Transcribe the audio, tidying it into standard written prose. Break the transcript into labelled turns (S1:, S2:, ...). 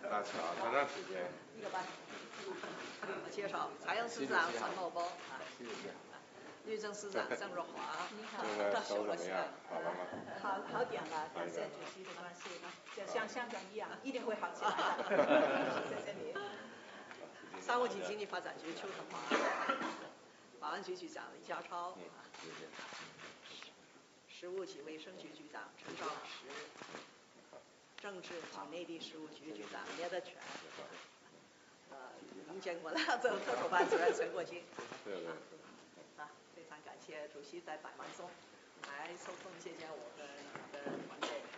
S1: 大乔，多长时间？
S2: 1个半。我介绍财政司长陈茂波啊，律政司长郑若华。
S1: 你好。这个手怎么样？好了吗？
S2: 好点了，感谢主席的关心，就像香港一样，一定会好起来的。谢谢你。商务及经济发展局邱腾华，保安局局长李家超。食物及卫生局局长陈肇始，政治及内地事务局局长聂德权，您见过了，这特首办主任陈国基。
S1: 对。
S2: 非常感谢主席在百忙中来抽空接见我跟团队。